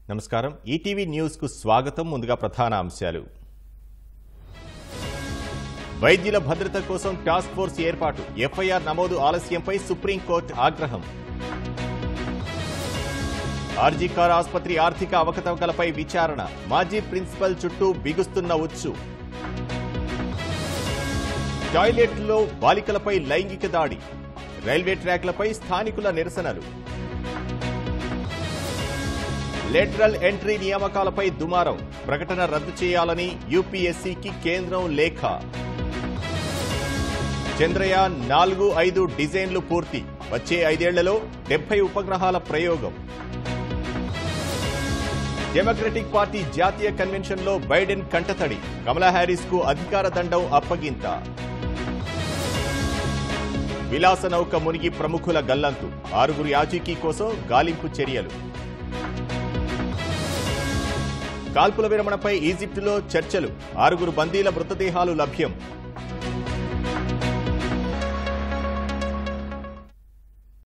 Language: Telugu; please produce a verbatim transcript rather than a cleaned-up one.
నమస్కారం ఈటీవీ న్యూస్ కు స్వాగతం ముందుగా ప్రధాన అంశాలు వైద్యుల భద్రత కోసం టాస్క్ ఫోర్స్ ఏర్పాటు ఎఫ్ఐఆర్ నమోదు ఆలస్యంపై సుప్రీం కోర్టు ఆగ్రహం ఆర్జీ కార్ ఆసుపత్రి ఆర్థిక అవకతవకలపై విచారణ మాజీ ప్రిన్సిపల్ చుట్టూ బిగుస్తున్న ఉచ్చు టాయిలెట్లో బాలికలపై లైంగిక దాడి రైల్వే ట్రాక్లపై స్థానికుల నిరసనలు లేటరల్ ఎంట్రీ నియామకాలపై దుమారం ప్రకటన రద్దు చేయాలని యూపీఎస్సీకి కేంద్రం లేఖ చంద్రయాన్ నాలుగు ఐదు డిజైన్లు పూర్తి వచ్చే ఐదేళ్లలో డెబ్బై ఉపగ్రహాల ప్రయోగం డెమోక్రటిక్ పార్టీ జాతీయ కన్వెన్షన్లో బైడెన్ కంటతడి కమలా హ్యారిస్ కు అధికార దండం అప్పగింత విలాస నౌక మునిగి ప్రముఖుల గల్లంతు ఆరుగురు యాచీకీ కోసం గాలింపు చర్యలు కాల్పుల విరమణపై ఈజిప్టులో చర్చలు ఆరుగురు బందీల మృతదేహాలు లభ్యం